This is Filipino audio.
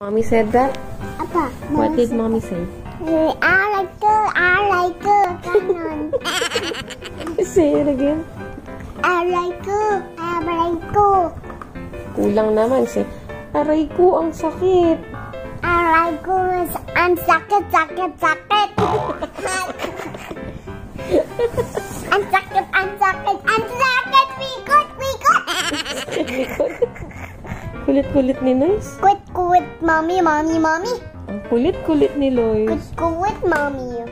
Mommy said that? Apa, What did mommy say? I like her. Ganon. Say it again. I like her. Kulang naman. Say, aray ko, ang sakit. I like her. Ang sakit. Ang sakit. Bigot. Kulit-kulit ni Noyce. Quit, mommy. Ang kulit-kulit ni Lois. Quit, mommy.